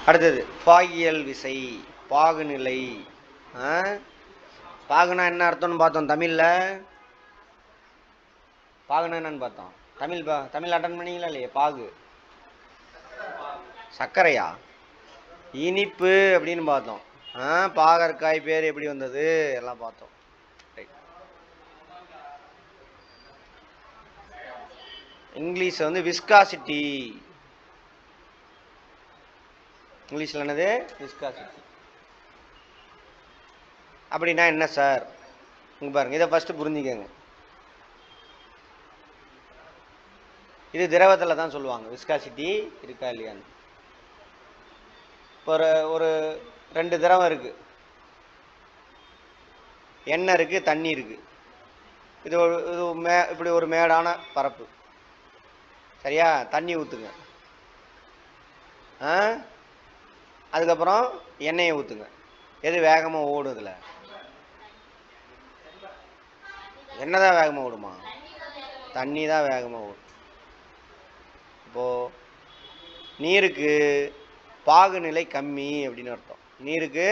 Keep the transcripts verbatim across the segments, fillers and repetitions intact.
அடுத்தது பாகியல் விசை, பாகுநிலை. பாகுனா என்ன அர்த்தம்னு பார்த்தோம் தமிழ்ல. பாகுனா என்னன்னு பார்த்தோம் தமிழ். தமிழ் அட்டன் பண்ணீங்களா இல்லையா? பாகு சர்க்கரையா, இனிப்பு அப்படின்னு பார்த்தோம். பாகற்காய் பேர் எப்படி வந்தது எல்லாம் பார்த்தோம். இங்கிலீஷ் வந்து விஸ்காசிட்டி. இங்கிலீஷ்ல என்னது? விஸ்காசிட்டி. அப்படின்னா என்ன சார்? இங்க பாருங்க, இதை ஃபர்ஸ்ட் புரிஞ்சுக்கங்க. இது திரவத்தில் தான் சொல்லுவாங்க விஸ்காசிட்டி இருக்கா இல்லையான்னு. ஒரு ஒரு ரெண்டு திரவம் இருக்கு, எண்ணெய் இருக்கு, தண்ணி இருக்கு. இது ஒரு இது மே இப்படி ஒரு மேடான பரப்பு, சரியா? தண்ணி ஊற்றுங்க, அதுக்கப்புறம் எண்ணெயை ஊற்றுங்க. எது வேகமாக ஓடுதுல? எண்ணெய் தான் வேகமாக ஓடுமா? தண்ணி தான் வேகமாக ஓடும். இப்போ நீருக்கு பாகுநிலை கம்மி அப்படின்னு அர்த்தம். நீருக்கு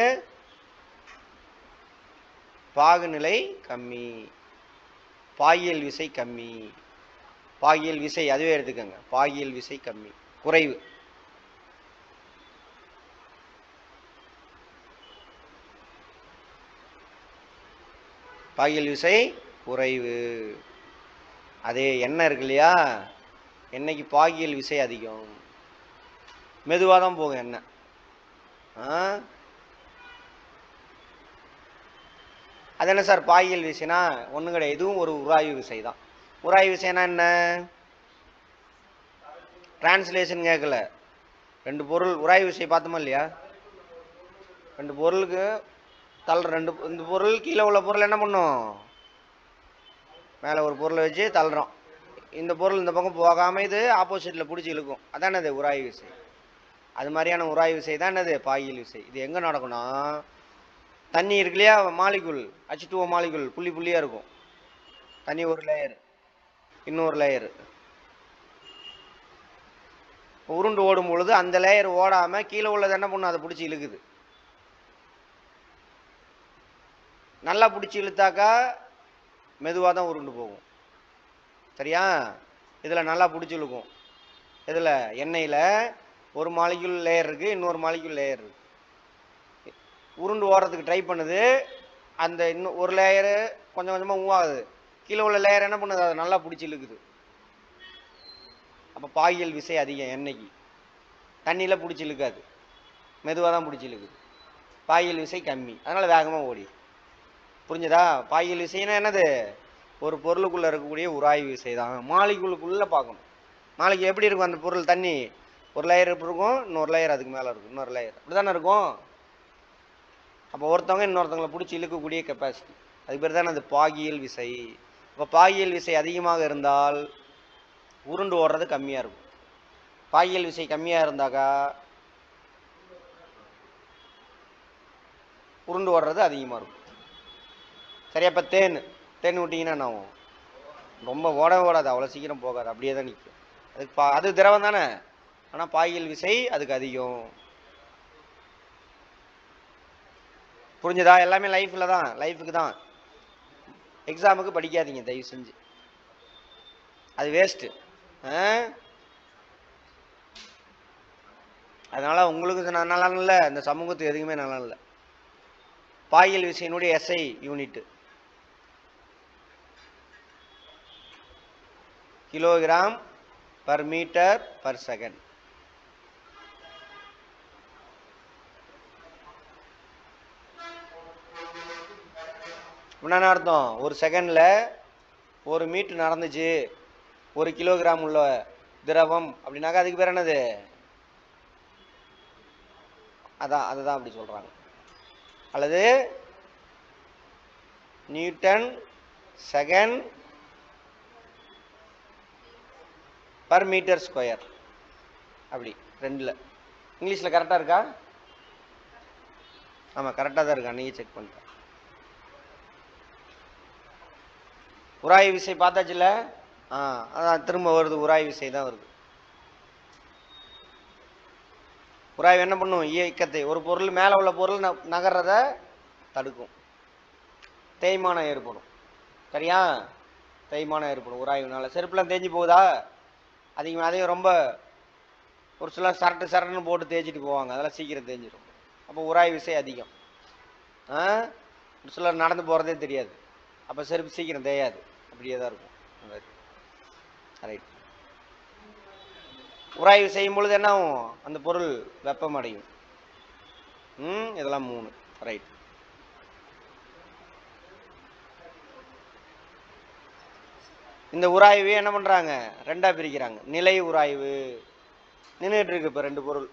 பாகுநிலை கம்மி, பாகியல் விசை கம்மி. பாகியல் விசை அதுவே எடுத்துக்கோங்க, பாகியல் விசை கம்மி, குறைவு. பாகியல் விசை குறைவு. அதே எண்ணெய் இருக்கு இல்லையா, எண்ணெய்க்கு பாகியல் விசை அதிகம், மெதுவாக தான் போகும் எண்ணெய். அது என்ன சார் பாகியல் விசைனா? ஒன்றும் கிடையாது, இதுவும் ஒரு உராய்வு விசை தான். உராய்வு விசைனா என்ன? டிரான்ஸ்லேஷன் கேட்கல. ரெண்டு பொருள் உராய்வு விசை பார்த்தோமா இல்லையா? ரெண்டு பொருளுக்கு தள்ள, ரெண்டு இந்த பொருள் கீழே உள்ள பொருள் என்ன பண்ணும்? மேலே ஒரு பொருளை வச்சு தள்ளுறோம். இந்த பொருள் இந்த பக்கம் போகாமல் இது ஆப்போசிட்டில் பிடிச்சி இழுக்கும். அதான் அது உராய்வு விசை. அது மாதிரியான உராய்வு விசை தான் என்னது? பாகியல் விசை. இது எங்கே நடக்கும்னா, தண்ணி இருக்கு இல்லையா, molecule, H two O molecule புள்ளி புள்ளியாக இருக்கும். தண்ணி ஒரு லேயர், இன்னொரு லேயர். உருண்டு ஓடும் பொழுது அந்த லேயர் ஓடாமல் கீழே உள்ளது என்ன பண்ணும்? அதை பிடிச்சி இழுக்குது. நல்லா பிடிச்சி இழுத்தாக்கா மெதுவாக தான் உருண்டு போகும், சரியா? இதில் நல்லா பிடிச்சி இழுக்கும். இதில் எண்ணெயில் ஒரு மாலிகுல் லேயர் இருக்குது, இன்னொரு மாலிகுல் லேயர் இருக்குது. உருண்டு ஓடுறதுக்கு ட்ரை பண்ணுது, அந்த இன்னும் ஒரு லேயரு கொஞ்சம் கொஞ்சமாக மூவ் ஆகுது, கீழே உள்ள லேயர் என்ன பண்ணுது? அதை நல்லா பிடிச்சி இழுக்குது. அப்போ பாகியல் விசை அதிகம் எண்ணெய்க்கு. தண்ணியில் பிடிச்சி இழுக்காது, மெதுவாக தான் பிடிச்சி இழுக்குது. பாகியல் விசை கம்மி, அதனால் வேகமாக ஓடி. புரிஞ்சதா? பாகியல் விசைனா என்னது? ஒரு பொருளுக்குள்ளே இருக்கக்கூடிய உராய்வு விசை தான். மாலிகுலுக்குள்ளே பார்க்கணும். மாலிகுல் எப்படி இருக்கும் அந்த பொருள்? தண்ணி ஒரு லேயர் எப்படி இருக்கும், இன்னொரு லேயர் அதுக்கு மேலே இருக்கும், இன்னொரு லேயர், அப்படி தானே இருக்கும். அப்போ ஒருத்தவங்க இன்னொருத்தவங்களை பிடிச்சி இழுக்கக்கூடிய கெப்பாசிட்டி, அது பேர் தானே அது பாகியல் விசை. இப்போ பாகியல் விசை அதிகமாக இருந்தால் உருண்டு ஓடுறது கம்மியாக இருக்கும். பாகியல் விசை கம்மியாக இருந்தாக்கா உருண்டு ஓடுறது அதிகமாக இருக்கும், சரியா? இப்போ தேன் தேன் விட்டிங்கன்னா என்ன ஆகும்? ரொம்ப ஓட ஓடாது, அவ்வளோ சீக்கிரம் போகாது, அப்படியே தான் நிற்கும். அதுக்கு பா அது திரவம் தானே, ஆனால் பாகியல் விசை அதுக்கு அதிகம். புரிஞ்சுதா? எல்லாமே லைஃப்பில் தான், லைஃபுக்கு தான். எக்ஸாமுக்கு படிக்காதீங்க தயவு செஞ்சு, அது வேஸ்ட்டு. அதனால் உங்களுக்கு நல்லா இல்லை, இந்த சமூகத்துக்கு எதுக்குமே நல்லா இல்லை. பாகியல் விசையினுடைய SI unit kilogram per metre per second. என்ன அர்த்தம்? ஒரு செகண்ட்ல ஒரு மீட்டர் நடந்துச்சு, ஒரு கிலோகிராம் உள்ள திரவம் அப்படின்னாக்கா அதுக்கு பேர் என்னது? அதான் அதுதான் அப்படி சொல்றாங்க. அல்லது newton second per metre square, அப்படி ரெண்டுல. இங்கிலீஷ்ல கரெக்டா இருக்கா? ஆமா கரெக்டா தான் இருக்கா, நீங்க செக் பண்ணுங்க. உராய்வு விசை பார்த்தாச்சுல? ஆ அதான் திரும்ப வருது, உராய்வு விசை தான் வருது. உராய்வு என்ன பண்ணும்? இயக்கத்தை, ஒரு பொருள் மேலே உள்ள பொருள் நகர்றத தடுக்கும். தேய்மானம் ஏற்படும். சரியா? தேய்மானம் ஏற்படும் உராய்வுனால. செருப்புலாம் தேஞ்சு போகுதா? அதிகமாக அதையும் ரொம்ப ஒரு சில சரட்டு சரட்டுன்னு போட்டு தேய்ச்சிட்டு போவாங்க, அதெல்லாம் சீக்கிரம் தேஞ்சிடும். அப்போ உராய்வு விசை அதிகம். ஆ ஒரு சிலர் நடந்து போகிறதே தெரியாது, அப்போ செருப்பு சீக்கிரம் தேயாது, அப்படியே தான் இருக்கும். ரைட். உராய்வு செய்யும் பொழுது என்ன ஆகும்? அந்த பொருள் வெப்பம் அடையும். ம் இதெல்லாம் மூணு. ரைட். இந்த உராய்வு என்ன பண்றாங்க? ரெண்டா பிரிக்கிறாங்க. நிலை உராய்வு, நின்றுட்டு இருக்கு இப்ப ரெண்டு பொருள்.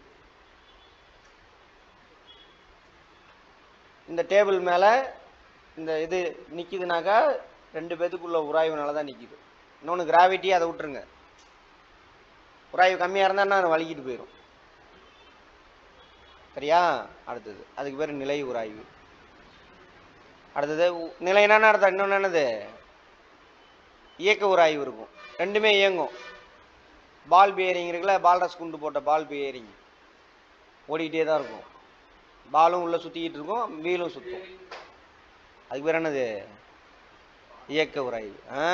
இந்த டேபிள் மேல இந்த இது நிக்குதுனாக்கா ரெண்டு பேத்துக்குள்ள உராய்வுனாலதான் நிக்குது. இன்னொன்னு கிராவிட்டி, அதை விட்டுருங்க. உராய்வு கம்மியா இருந்தா என்ன வலிக்கிட்டு போயிடும். சரியா? அடுத்தது அதுக்கு பேர் நிலை உராய்வு. அடுத்தது நிலை என்னன்னு அர்த்தம்? இன்னொன்னு என்னது? இயக்க உராய்வு இருக்கும். ரெண்டுமே இயங்கும். பால் பியரிங் இருக்குல்ல, பால்ரஸ் குண்டு போட்ட பால் பியரிங் ஓடிக்கிட்டே தான் இருக்கும். பாலும் உள்ள சுத்திக்கிட்டு இருக்கும், வீலும் சுத்தும். அதுக்கு பேர் என்னது? இயக்க உராய்வு.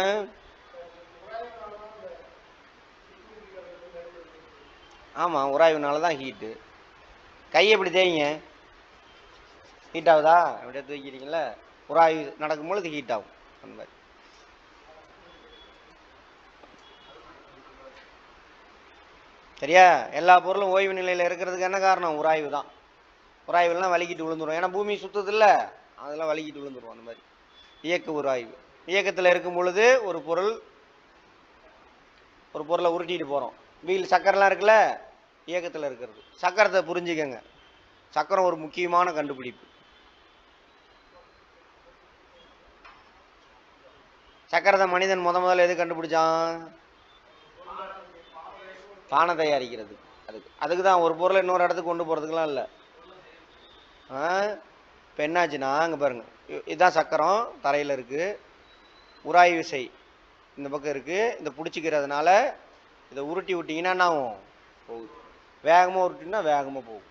ஆமா, உராய்வுனாலதான் ஹீட்டு. கையை எப்படி தேய்ங்க? ஹீட் ஆகுதா? அப்படியே தூக்கிறீங்களா, உராய்வு நடக்கும் பொழுது ஹீட் ஆகும். அந்த மாதிரி. சரியா? எல்லா பொருளும் ஓய்வு நிலையில இருக்கிறதுக்கு என்ன காரணம்? உராய்வு தான். உராய்வுலாம் வலிக்கிட்டு விழுந்துடும். ஏன்னா பூமி சுத்தது இல்லை, அதெல்லாம் வலிக்கிட்டு விழுந்துடும். அந்த மாதிரி இயக்க உராய்வு. இயக்கத்தில் இருக்கும் பொழுது ஒரு பொருள் ஒரு பொருளை உருட்டிட்டு போறோம். வீல் சக்கரெல்லாம் இருக்குல்ல, இயக்கத்தில் இருக்கிறது. சக்கரத்தை புரிஞ்சுக்கங்க, சக்கரம் ஒரு முக்கியமான கண்டுபிடிப்பு. சக்கரத்தை மனிதன் முத முதல்ல எது கண்டுபிடிச்சான்? பானை தயாரிக்கிறது. அதுக்கு அதுக்கு தான். ஒரு பொருளை இன்னொரு இடத்துக்கு கொண்டு போறதுக்கெல்லாம் இல்லை. ஆ இப்போ என்னாச்சுன்னா, அங்கே பாருங்க, இதுதான் சக்கரம் தரையில் இருக்கு. உராய்வு விசை இந்த பக்கம் இருக்கு. இந்த பிடிச்சிக்கிறதுனால இதை உருட்டி விட்டீங்கன்னா என்ன ஆகும்? போகுது. வேகமாக உருட்டினா வேகமாக போகும்.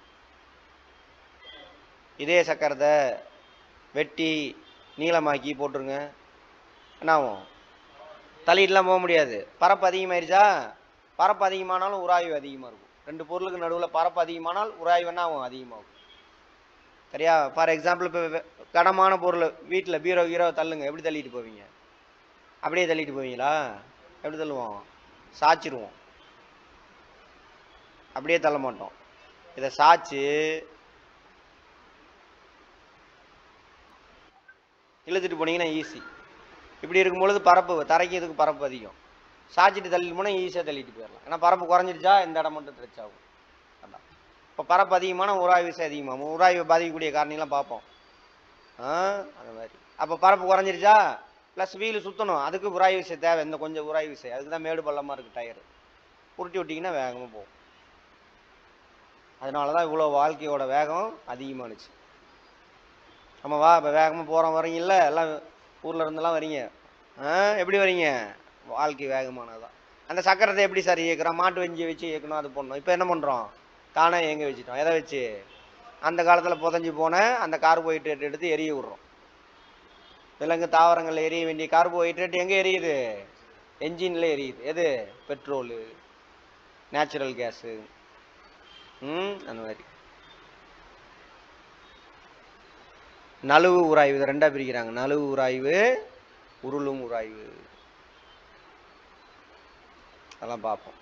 இதே சக்கரத்தை வெட்டி நீளமாக்கி போட்டுருங்க, என்ன ஆகும்? தள்ளிட்டுலாம் போக முடியாது. பரப்பு அதிகமாயிருச்சா? பரப்பு அதிகமானாலும் உராய்வு அதிகமாக இருக்கும். ரெண்டு பொருளுக்கு நடுவில் பரப்பு அதிகமானால் உராய்வு என்ன ஆகும்? அதிகமாகும். சரியா? ஃபார் எக்ஸாம்பிள், இப்போ கடமான பொருள் வீட்டில் பீரோ கீரோ தள்ளுங்க, எப்படி தள்ளிட்டு போவீங்க? அப்படியே தள்ளிட்டு போவீங்களா? எப்படி தள்ளுவோம்? சாய்ச்சிருவோம். அப்படியே தள்ள மாட்டோம். இதை சாய்ச்சி இழுத்துட்டு போனீங்கன்னா ஈஸி. இப்படி இருக்கும் பொழுது பரப்பு தரைக்கு இதுக்கு பரப்பு அதிகம். சாய்ச்சிட்டு தள்ளிட்டு போனால் ஈஸியாக தள்ளிட்டு போயிடலாம். ஏன்னா பரப்பு குறைஞ்சிருச்சா, இந்த இடம் மட்டும் ஸ்ட்ரெச் ஆகும். அதான். இப்போ பரப்பு அதிகமான உராய்வு விசை அதிகமாகும். உராய்வை பாதிக்கக்கூடிய காரணிலாம் பார்ப்போம். ஆ அந்த மாதிரி. அப்போ பரப்பு குறைஞ்சிருச்சா, ப்ளஸ் வீல் சுற்றணும், அதுக்கு உராய்வு விசை தேவை. இந்த கொஞ்சம் உராய்வு விசை, அதுக்கு தான் மேடு பள்ளமாக இருக்குது டயர். உருட்டி விட்டிங்கன்னா வேகமாக போகும். அதனால தான் இவ்வளோ வாழ்க்கையோட வேகம் அதிகமானுச்சு. நம்ம வா இப்போ வேகமாக போகிறோம் வரீங்கல்ல, எல்லாம் ஊரில் இருந்தெல்லாம் வரீங்க. ஆ எப்படி வரீங்க? வாழ்க்கை வேகமானதான். அந்த சக்கரத்தை எப்படி சார் இயக்குறோம்? மாட்டு வஞ்சி வச்சு இயக்கணும், அது பண்ணணும். இப்போ என்ன பண்ணுறோம்? தானே எங்க வச்சுட்டோம். எதை வச்சு? அந்த காலத்தில் புதஞ்சி போன அந்த கார்போஹைட்ரேட் எடுத்து எரிய விடுறோம். விலங்கு தாவரங்கள் எரிய வேண்டிய கார்போஹைட்ரேட் எங்கே எரியுது? என்ஜின்ல எரியுது. எது? Petrol, natural gas. ம் அந்த மாதிரி. நழுவு உராய்வு இதை ரெண்டா பிரிக்கிறாங்க. நழுவு உராய்வு, உருளும் உராய்வு. அதெல்லாம் பார்ப்போம்.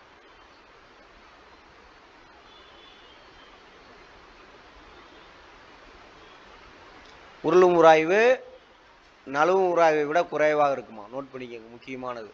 உருளும் உராய்வு நழுவும் உராய்வை விட குறைவாக இருக்குமா? நோட் பண்ணிக்கங்க, முக்கியமானது.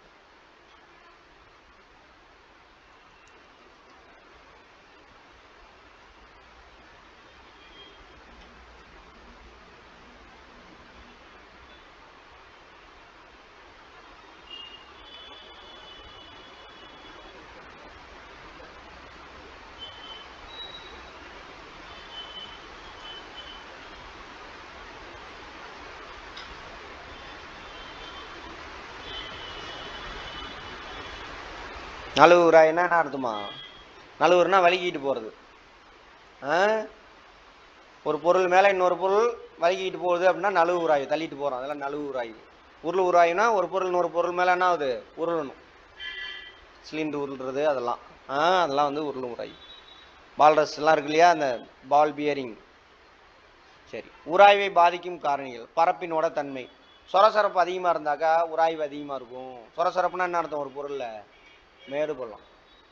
நழுவுறா என்ன அர்த்தமா? நழுவுறனா வலிக்கிட்டு போறது. ஒரு பொருள் மேலே இன்னொரு பொருள் வலிக்கிட்டு போகுது அப்படின்னா நழுவு உராய்வு, தள்ளிட்டு போகிறோம், அதெல்லாம் நழுவு உராய்வு. உருள் உராய்வுனா ஒரு பொருள் இன்னொரு பொருள் மேலே என்ன ஆகுது, உருளணும், சிலிண்டர் உருள்றது அதெல்லாம் ஆ அதெல்லாம் வந்து உருளும் உராய்வு. பால்ரஸ்லாம் இருக்கு இல்லையா, அந்த பால் பியரிங். சரி, உராய்வை பாதிக்கும் காரணிகள். பரப்பினோட தன்மை. சொரசரப்பு அதிகமாக இருந்தாக்கா உராய்வு அதிகமாக இருக்கும். சொரசரப்புனா என்ன அர்த்தம், ஒரு பொருளில் மேடு பள்ளம்,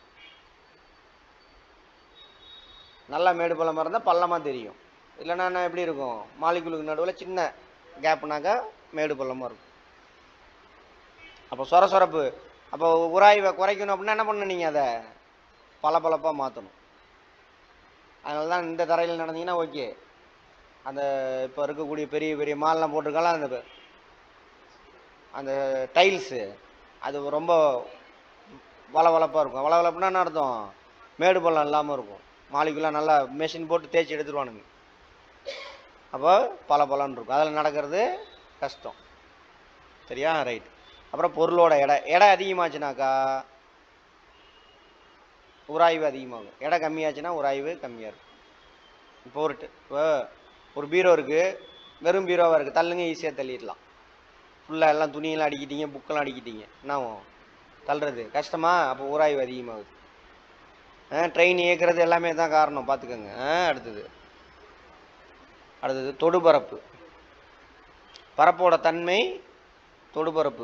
நல்லா மேடு பள்ளமாக இருந்தால் பள்ளமாக தெரியும், இல்லைன்னா என்ன எப்படி இருக்கும், மாலிகுலுக்கு நடுவில் சின்ன கேப்னாக்கா மேடு பள்ளமாக இருக்கும். அப்போ சொரசொரப்பு, அப்போ உராய்வை குறைக்கணும் அப்படின்னா என்ன பண்ணணும், நீங்கள் அதை பளபளப்பாக மாற்றணும். அதனால தான் இந்த தரையில் நடந்தீங்கன்னா ஓகே, அந்த இப்போ இருக்கக்கூடிய பெரிய பெரிய மால்லாம் போட்டிருக்கலாம், அந்த அந்த டைல்ஸு அது ரொம்ப வளவளப்பாக இருக்கும். வளவளப்புனா என்ன அர்த்தம், மேடு பள்ளம் இல்லாமல் இருக்கும். மாலிகுலாம் நல்லா மெஷின் போட்டு தேய்ச்சி எடுத்துருவானுங்க, அப்போ பல பலன்னு இருக்கும், அதில் நடக்கிறது கஷ்டம். சரியா, ரைட். அப்புறம் பொருளோட எடை. எடை அதிகமாச்சுனாக்கா உராய்வு அதிகமாகும், எடை கம்மியாச்சுன்னா உராய்வு கம்மியாக இருக்கும். இப்போ ஒரு இப்போ ஒரு பீரோ இருக்குது, வெறும் பீரோவாக இருக்குது, தள்ளுங்க ஈஸியாக தள்ளிடலாம். ஃபுல்லாக எல்லாம் துணியெல்லாம் அடிக்கிட்டீங்க, புக்கெல்லாம் அடிக்கிட்டீங்க, என்ன ஆகும், தள்ளுறது கஷ்டமா, அப்போ உராய்வு அதிகமாகுது. ட்ரெயின் இயக்கிறது எல்லாமே தான் காரணம், பார்த்துக்கோங்க. அடுத்தது அடுத்தது தொடுபரப்பு. பரப்போட தன்மை தொடுபரப்பு.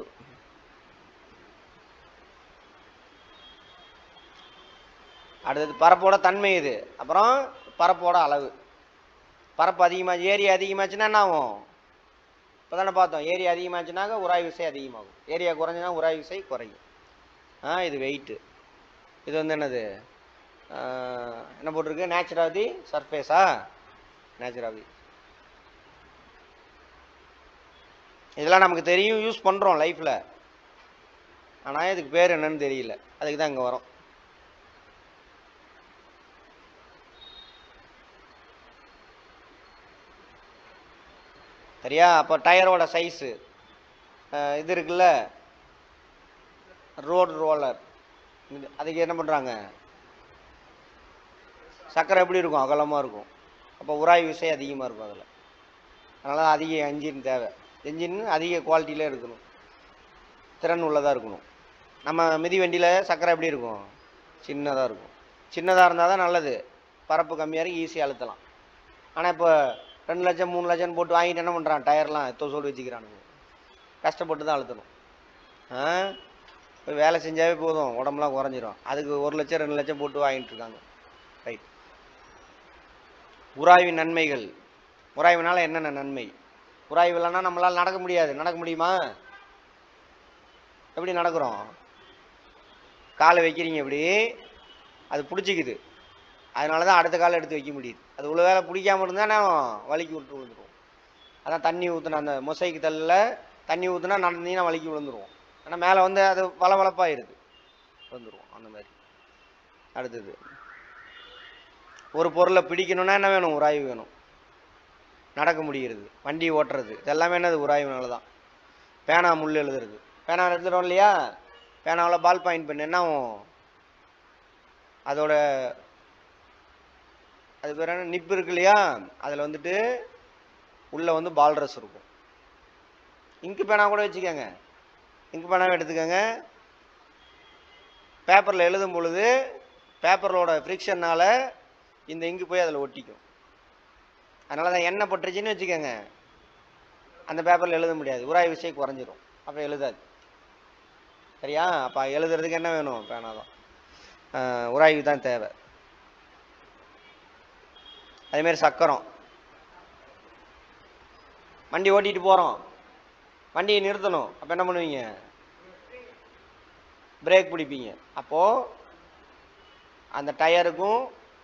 அடுத்தது பரப்போட தன்மை இது. அப்புறம் பரப்போட அளவு. பரப்பு அதிகமாக, ஏரியா அதிகமாச்சுன்னா என்ன ஆகும், இப்போ தானே பார்த்தோம், ஏரியா அதிகமாச்சுனாக்க உராய்வு விசை அதிகமாகும், ஏரியா குறைஞ்சுன்னா உராய்வு விசை குறையும். ஆ இது வெயிட்டு. இது வந்து என்னது, என்ன போட்டிருக்கு, நேச்சர் ஆஃப் தி சர்ஃபேஸா, நேச்சர் ஆஃப் தி. இதெல்லாம் நமக்கு தெரியும், யூஸ் பண்ணுறோம் லைஃப்பில், ஆனால் இதுக்கு பேர் என்னன்னு தெரியல, அதுக்கு தான் இங்கே வரும். சரியா, அப்போ டயரோட சைஸு இது இருக்குல்ல, ரோடு ரோலர், அதுக்கு என்ன பண்ணுறாங்க, சக்கரை எப்படி இருக்கும், அகலமாக இருக்கும், அப்போ உராய்வு விசை அதிகமாக இருக்கும் அதில். அதனால அதிக என்ஜின் தேவை, என்ஜின் அதிக குவாலிட்டியில் இருக்கணும், திறன் உள்ளதாக இருக்கணும். நம்ம மிதி வண்டியில் சக்கரை எப்படி இருக்கும், சின்னதாக இருக்கும். சின்னதாக இருந்தால் தான் நல்லது, பரப்பு கம்மியாக இருக்கு, ஈஸியாக அழுத்தலாம். ஆனால் இப்போ ரெண்டு லட்சம் மூணு லட்சம் போட்டு வாங்கிட்டு என்ன பண்ணுறான், டயர்லாம் எத்தோ சோடு வச்சுக்கிறானுங்க, கஷ்டப்பட்டு தான் அழுத்தணும். ஆ இப்போ வேலை செஞ்சாவே போதும், உடம்புலாம் குறைஞ்சிரும், அதுக்கு ஒரு லட்சம் ரெண்டு லட்சம் போட்டு வாங்கிட்டு இருக்காங்க. ரைட். உராய்வின் நன்மைகள். உராய்வினால என்னென்ன நன்மை, உராய்வு இல்லைன்னா நம்மளால் நடக்க முடியாது. நடக்க முடியுமா, எப்படி நடக்கிறோம், காலை வைக்கிறீங்க இப்படி, அது பிடிச்சிக்குது, அதனால தான் அடுத்த காலை எடுத்து வைக்க முடியுது. அது உள்ள வேலை பிடிக்காம இருந்தால் நான் வலிக்கு விட்டு விழுந்துருவோம். அதான் தண்ணி ஊற்றுனா, அந்த மொசைக்கு தள்ளில் தண்ணி ஊற்றுனா நடந்தீங்கன்னா வலிக்கு விழுந்துருவோம். ஆனால் மேலே வந்து அது வளவளப்பாயிருது, விழுந்துருவோம் அந்த மாதிரி. அடுத்தது, ஒரு பொருளை பிடிக்கணும்னா என்ன வேணும், உராய்வு வேணும். நடக்க முடிகிறது, வண்டி ஓட்டுறது, இதெல்லாமே என்னது, உராய்வுனால தான். பேனா முள் எழுதுறது, பேனா எழுதுறோம் இல்லையா, பேனாவில் பால் பாயிண்ட் பண்ணு என்ன ஆகும், அதோட அது பேர் என்ன, நிப்பு இருக்கு இல்லையா, அதில் வந்துட்டு உள்ளே வந்து பால் ரஸ் இருக்கும். இங்கு பேனா கூட வச்சுக்கோங்க, இங்கு பேனாவை எடுத்துக்கோங்க, பேப்பரில் எழுதும் பொழுது பேப்பரோட ஃப்ரிக்ஷனால் இந்த இங்கு போய் அதில் ஒட்டிக்கும். அதனால தான் எண்ணெய் பட்டுருச்சுன்னு வச்சுக்கோங்க, அந்த பேப்பரில் எழுத முடியாது, உராய்வு விசை குறைஞ்சிரும், அப்போ எழுதாது. சரியா, அப்போ எழுதுறதுக்கு என்ன வேணும், பேனா தான், உராய்வு தான் தேவை. அதேமாரி சக்கரம். வண்டி ஓட்டிகிட்டு போகிறோம், வண்டியை நிறுத்தணும், அப்போ என்ன பண்ணுவீங்க, பிரேக் பிடிப்பீங்க. அப்போது அந்த டயருக்கும்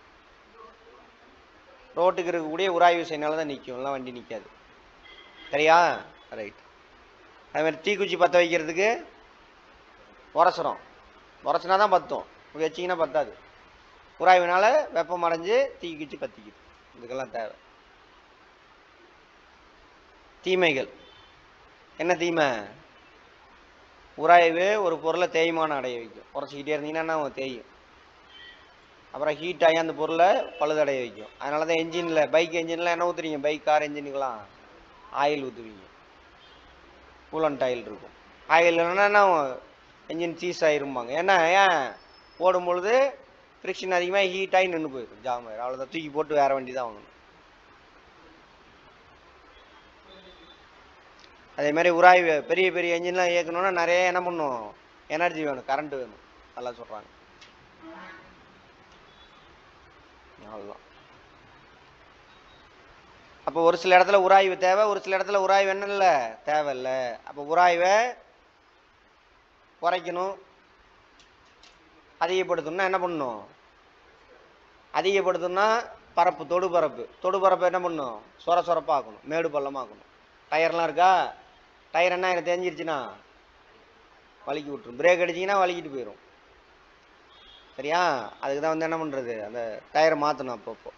ரோட்டுக்கு இருக்கக்கூடிய உராய்வு விசைனால தான் நிற்கும், எல்லாம் வண்டி நிற்காது. சரியா, ரைட். அதேமாதிரி தீக்குச்சி பற்ற வைக்கிறதுக்கு உரசுறோம், உரசுனா தான் பற்றும், வச்சிங்கன்னா பத்தாது, உராய்வுனால வெப்பம் அடைஞ்சு தீக்குச்சி பற்றிக்குது, இதுக்கெல்லாம் தேவை. தீமைகள் என்ன தீமை, உராய்வு ஒரு பொருளை தேய்மானம் அடைய வைக்கும், உரைச்சிக்கிட்டே இருந்தீங்கன்னா தேயும். அப்புறம் ஹீட் ஆகி அந்த பொருளை பழுதடைய வைக்கும். அதனால தான் என்ஜினில் பைக் என்ஜின்லாம் என்ன ஊற்றுறீங்க? பைக் கார் என்ஜினுக்கெலாம் ஆயில் ஊற்றுவீங்க. கூலண்ட் ஆயில் இருக்கும். ஆயில் இல்லைன்னா என்ன என்ஜின் சீஸ் ஆகிரும்பாங்க. ஏன்னா ஏன் ஓடும் பொழுது ஃப்ரிக்ஷன் அதிகமாக ஹீட் ஆகி நின்று போயிடும், ஜாம் ஆயிடும். அவ்வளோதான், தூக்கி போட்டு வேறு வண்டி தான் வாங்கணும். அதே மாதிரி உராய்வு பெரிய பெரிய என்ஜின்லாம் இயக்கணும்னா நிறைய என்ன பண்ணும்? எனர்ஜி வேணும், கரண்ட் வேணும். நல்லா சொல்கிறாங்க. அவ்வளோதான். அப்போ ஒரு சில இடத்துல உராய்வு தேவை, ஒரு சில இடத்துல உராய்வு என்ன இல்லை, தேவையில்லை. அப்போ உராய்வை குறைக்கணும், அதிகப்படுத்தணும்னா என்ன பண்ணணும்? அதிகப்படுத்தணும்னா பரப்பு, தொடு பரப்பு தொடு பரப்பு என்ன பண்ணணும்? சொர சொரப்பாக்கணும், மேடு பள்ளமாக்கணும். டயர்லாம் இருக்கா? டயர் என்ன எனக்கு தெரிஞ்சிருச்சுன்னா வலிக்கி விட்டுரும். பிரேக் அடிச்சிங்கன்னா வலிக்கிட்டு போயிடும். சரியா? அதுக்கு தான் வந்து என்ன பண்ணுறது, அந்த டயரை மாற்றணும் அப்பப்போ.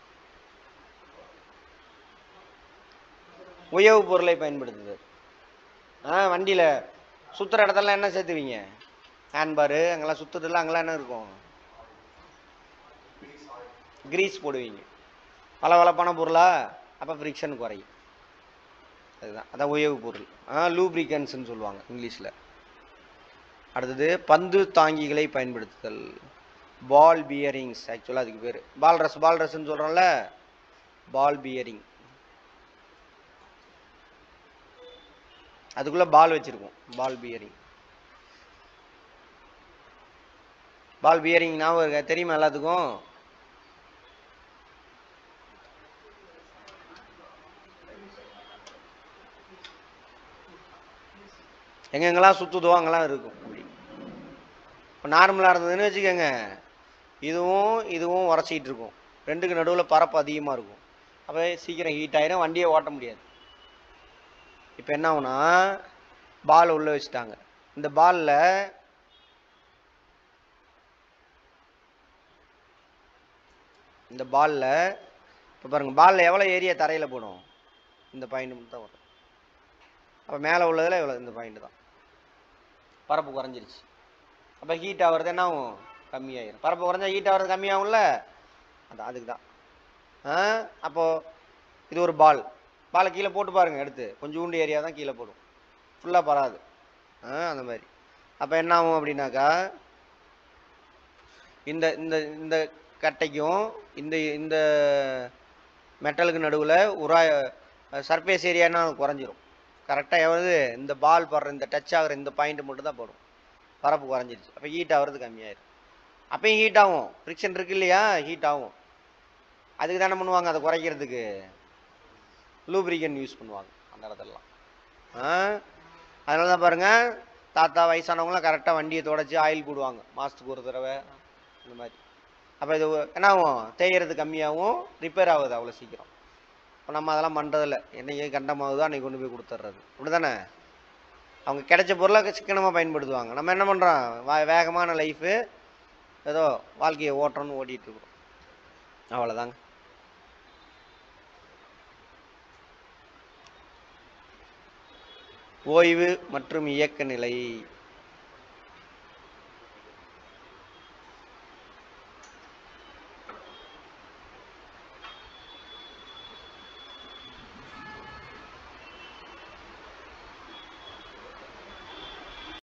உயவு பொருளை பயன்படுத்துது. ஆ வண்டியில் சுற்றுற இடத்துல என்ன சேர்த்துவீங்க? ஹேண்ட்பாரு அங்கெல்லாம் சுற்றுறதுல அங்கெல்லாம் என்ன இருக்கும்? கிரீஸ் போடுவீங்க. பல வளப்பான பொருளா? அப்போ ஃப்ரிக்ஷன் குறையும். அதுதான் அதான் உயவு பொருள். ஆ லூப்ரிகன்ஸ்ன்னு சொல்லுவாங்க இங்கிலீஷில். அடுத்தது பந்து தாங்கிகளை பயன்படுத்துதல். Ball bearings. ஆக்சுவலாக அதுக்கு பேர் பால் ரஸ். பால் ரஸ்ன்னு சொல்கிறோம்ல, பால் பியரிங். அதுக்குள்ளே பால் வச்சுருக்கோம். பால் பியரிங். பால் பியரிங் ஞாபகம் இருக்கா? தெரியுமா எல்லாத்துக்கும்? எங்கெங்கெல்லாம் சுற்றுதோ அங்கெல்லாம் இருக்கும். அப்படி இப்போ நார்மலாக இருந்ததுன்னு வச்சுக்கோங்க, இதுவும் இதுவும் உரைச்சிக்கிட்டு இருக்கும். ரெண்டுக்கு நடுவில் பரப்பு அதிகமாக இருக்கும். அப்போ சீக்கிரம் ஹீட் ஆயிரும், வண்டியை ஓட்ட முடியாது. இப்போ என்ன ஆகுனா, பால் உள்ளே வச்சுட்டாங்க. இந்த பாலில் இந்த பாலில் இப்போ பாருங்கள், பாலில் எவ்வளோ ஏரியா தரையில் போடும்? இந்த பாயிண்ட் மட்டும் தான் வரும். அப்போ மேலே உள்ளதில் எவ்வளோ? இந்த பாயிண்ட் தான். பரப்பு குறைஞ்சிருச்சு. அப்போ ஹீட் ஆகிறது என்ன ஆகும்? கம்மியாயிரும். பரப்பு குறைஞ்சா ஹீட் ஆகிறது கம்மியாகும்ல, அதான் அதுக்கு தான். ஆ அப்போது இது ஒரு பால். பாலை கீழே போட்டு பாருங்கள், எடுத்து கொஞ்சோண்டு ஏரியா தான் கீழே போடும், ஃபுல்லாக பராது. ஆ அந்த மாதிரி. அப்போ என்ன ஆகும் அப்படின்னாக்கா, இந்த இந்த இந்த கட்டைக்கும் இந்த இந்த மெட்டலுக்கு நடுவில் உரா சர்ஃபேஸ் ஏரியானா குறைஞ்சிரும். கரெக்டாக எவ்வளவு? இந்த பால் படுற இந்த டச் ஆகிற இந்த பாயிண்ட் மட்டும் தான் போடும். பரப்பு குறைஞ்சிருச்சு. அப்போ ஹீட் ஆகிறது கம்மியாயிரும். அப்பயும் ஹீட் ஆகும், ஃப்ரிக்ஷன் இருக்கு இல்லையா, ஹீட் ஆகும். அதுக்கு தானே பண்ணுவாங்க, அதை குறைக்கிறதுக்கு லூப்ரிகன் யூஸ் பண்ணுவாங்க அந்த இடத்துலலாம். ஆ அதனால தான் பாருங்கள், தாத்தா வயசானவங்களாம் கரெக்டாக வண்டியை தொடச்சி ஆயில் போடுவாங்க மாதத்துக்கு ஒரு தடவை இந்த மாதிரி. அப்போ இது என்ன ஆகும்? தேய்கிறது கம்மியாகவும் ரிப்பேர் ஆகுது அவ்வளோ சீக்கிரம். இப்போ நம்ம அதெல்லாம் பண்ணுறதில்ல. என்னைக்கு கண்டமாகுதோ அன்றைக்கி கொண்டு போய் கொடுத்துட்றது. அப்படி தானே? அவங்க கிடைச்ச பொருளை சிக்கனமாக பயன்படுத்துவாங்க. நம்ம என்ன பண்ணுறோம்? வா வேகமான லைஃபு, ஏதோ வாழ்க்கையை ஓட்டுறோன்னு ஓட்டிகிட்ருக்குறோம். அவ்வளோதாங்க. ஓய்வு மற்றும் இயக்க நிலை.